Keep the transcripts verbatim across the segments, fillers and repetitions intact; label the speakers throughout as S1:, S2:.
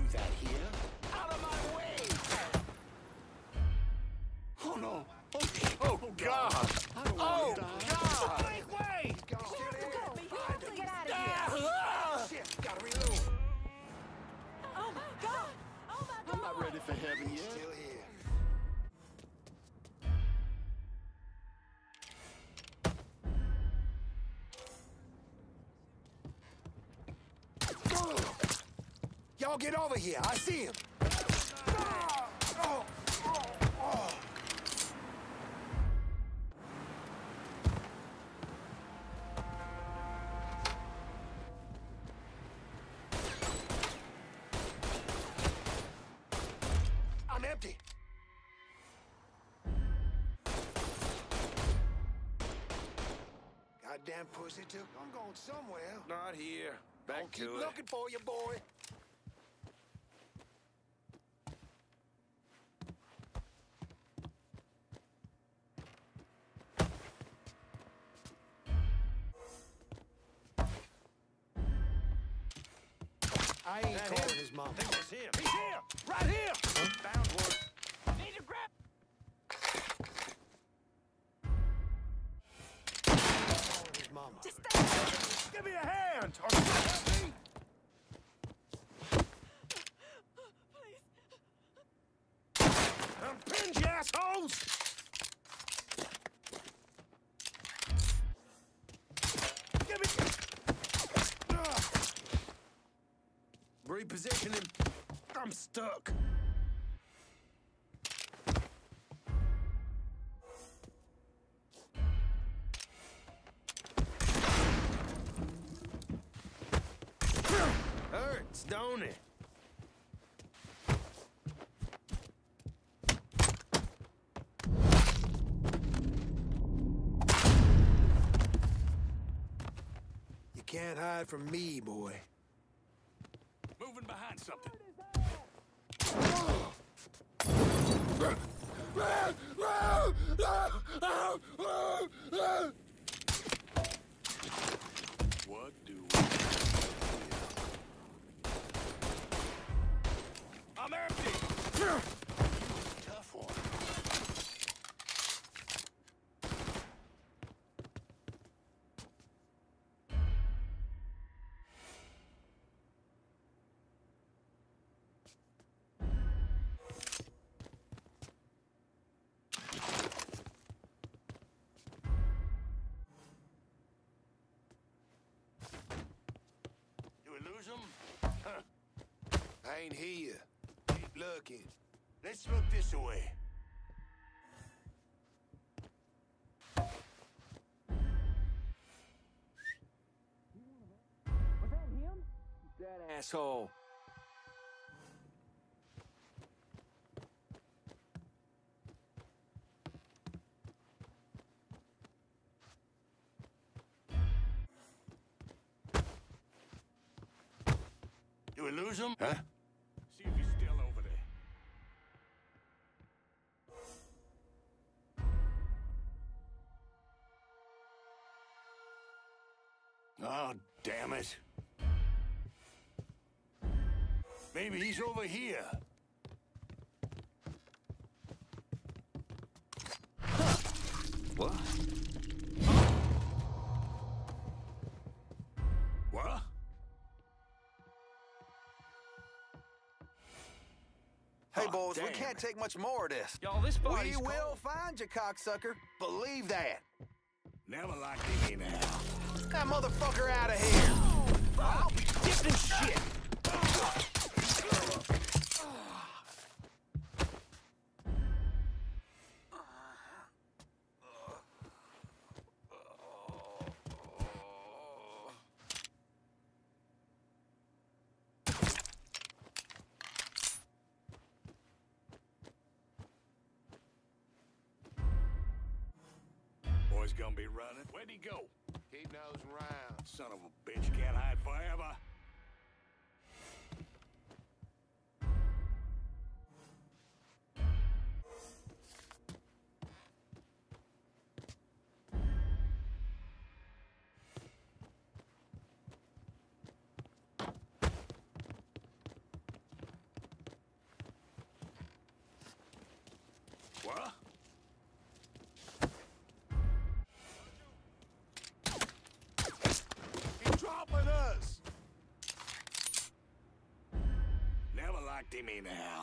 S1: leave that here. Out of my way! Oh, no. Oh, oh God! I don't
S2: Oh,
S1: want to die.
S2: God!
S1: Make way!
S2: Get out of
S1: Ah!
S2: here! Shit, gotta reload.
S3: Oh my God! Oh my God!
S1: I'm not ready for heaven yet.
S2: Still here. Y'all get over here. I see him. Oh, oh, oh. I'm empty. Goddamn pussy took. I'm going somewhere.
S4: Not here. Back
S2: I'll
S4: to
S2: keep
S4: it.
S2: looking for you, boy. I ain't
S4: That
S2: calling
S4: him?
S2: his mom.
S4: I think that's him. He's here! Right here! Found one.
S3: Need to grab.
S2: Calling his mama.
S3: Just stay.
S4: Give me a hand! Or help me!
S3: Please.
S4: Unpinge, you assholes! Give me... Ugh. Reposition him. I'm stuck. Hurts, don't it?
S2: You can't hide from me, boy.
S4: Moving behind something. What do we do here? I'm empty!
S1: Tough one.
S4: Do we lose him?
S2: I ain't here. Keep looking.
S4: Let's look this way.
S3: Was that him?
S4: That asshole. Do we lose him?
S1: Huh?
S4: See if he's still over there.
S1: Oh, damn it. Maybe he's over here. Huh. What?
S4: What?
S5: Hey,
S1: Oh,
S5: boys, we
S1: damn.
S5: can't take much more of this.
S3: Y'all, this
S5: We
S3: body's
S5: will find you, cocksucker. Believe that.
S4: Never liked him anyhow.
S5: That motherfucker out of here.
S4: I'll be dipped in shit! Boy's gonna be running. Where'd he go?
S2: Keep nosing around.
S4: Son of a bitch can't hide forever.
S1: What? He's dropping us! Never liked him anyhow.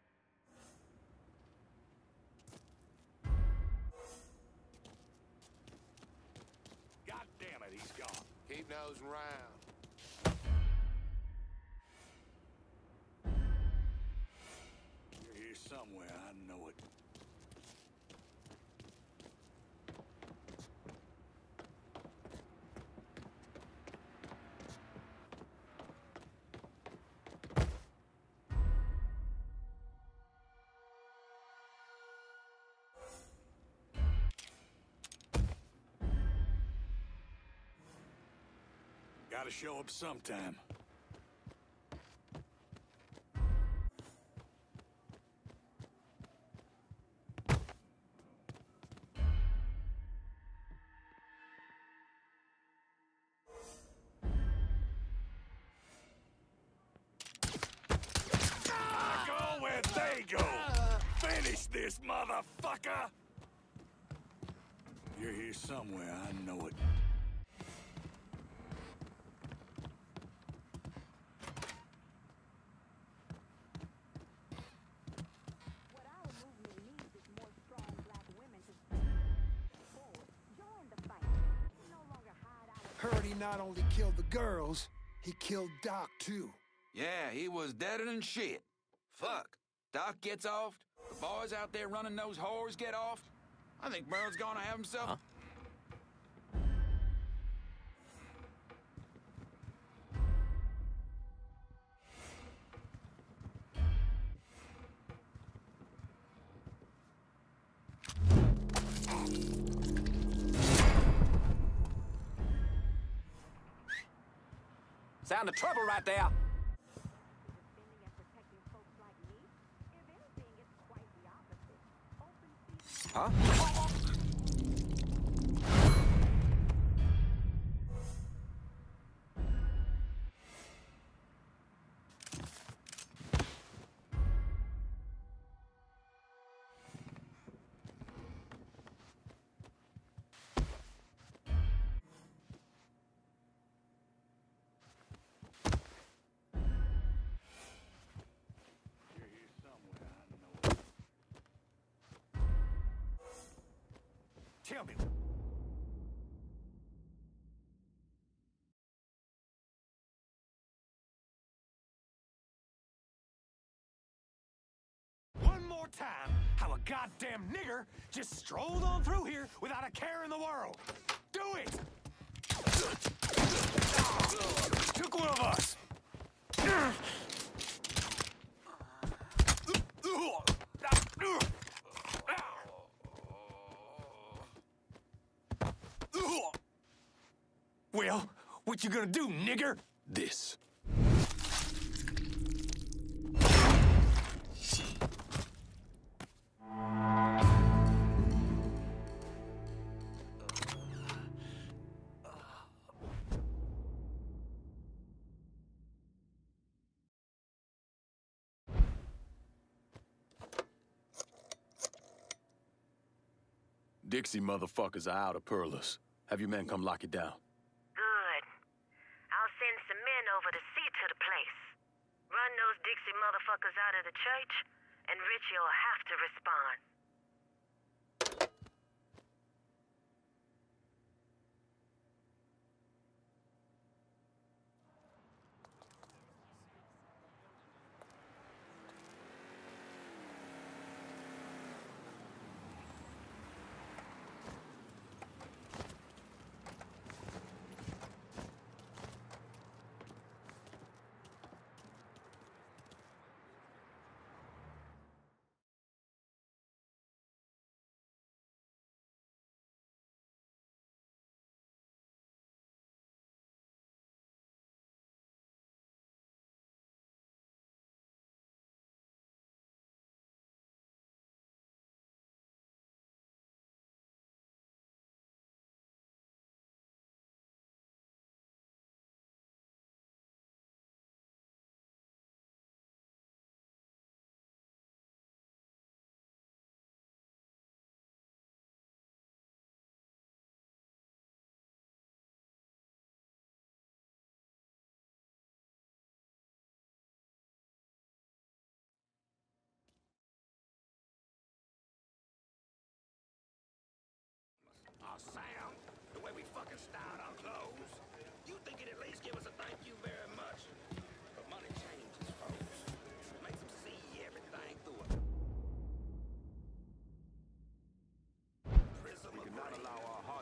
S1: God damn it, he's gone.
S2: Keep nosing around.
S1: You're here somewhere, I know it. Gotta show up sometime. I go where they go. Finish this, motherfucker! You're here somewhere, I know it.
S3: What our movement needs is more strong black women to step forward. Join the fight. We no longer hide our...
S2: Heard he not only killed the girls, he killed Doc, too.
S6: Yeah, he was deader than shit. Fuck. Doc gets off. The boys out there running those whores get off. I think Merle's gonna have himself... Huh?
S5: Sound of trouble right there.
S3: Defending and protecting folks like me? If anything, it's quite the opposite. Open season.
S5: Huh?
S1: You're here somewhere, I know it.
S4: Tell me. One more time, how a goddamn nigger just strolled on through here without a care in the world. Do it! Took one of us. Well, what you gonna do, nigger? This.
S7: Dixie motherfuckers are out of Perlis. Have your men come lock it down.
S8: Good. I'll send some men over to see to the place. Run those Dixie motherfuckers out of the church, and Richie'll have to respond.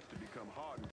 S7: to become hardened.